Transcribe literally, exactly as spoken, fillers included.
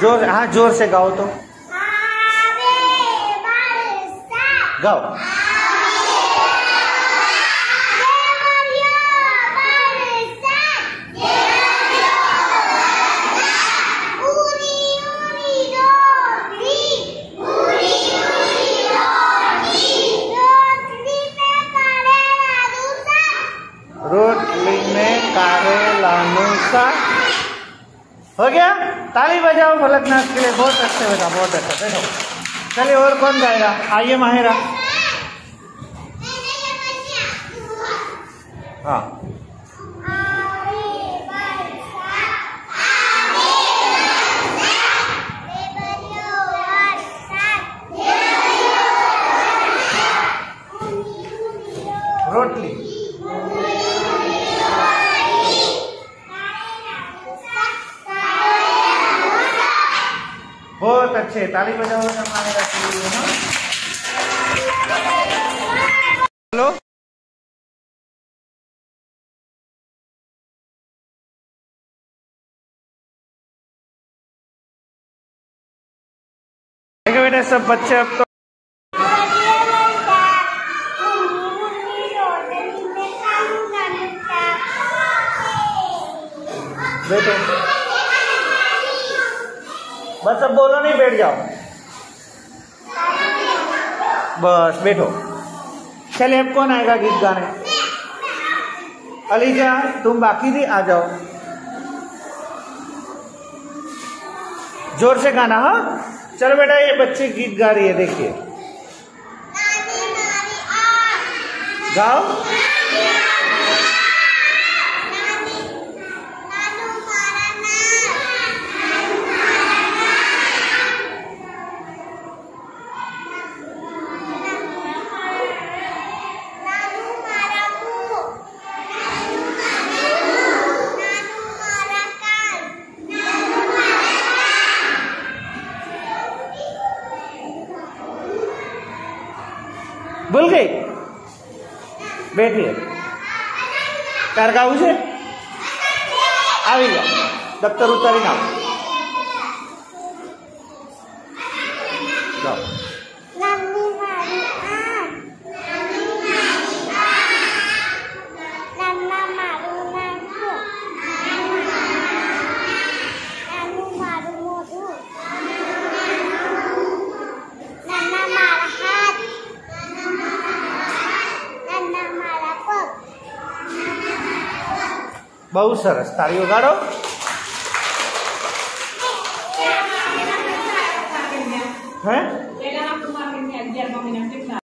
जोर, हाँ जोर से गाओ तो गाओ। रोटली में कारेलाનું શાક। हो गया? ताली बजाओ फलकनाथ के लिए। बहुत अच्छे बेटा, बहुत अच्छा। बैठो। चलिए और कौन गाएगा? आइए माहिरा। हाँ रोटली। बहुत अच्छे, ताली बजाओ हमारे लिए। हेलो, देखो बेटा सब बच्चे अब तो बैठो, बस अब बोलो नहीं, बैठ जाओ बस, बैठो। चलिए अब कौन आएगा गीत गाने? अलीजा तुम बाकी थी, आ जाओ। जोर से गाना। हाँ चलो बेटा, ये बच्चे गीत गा रही है, देखिए गाओ। ભૂલ ગઈ? બેઠી તાર ગાવું છે? આવી ગયા, દફતર ઉતારીને આવો, જાઓ। बहुत सरस, तालियों गाड़ो। हैं?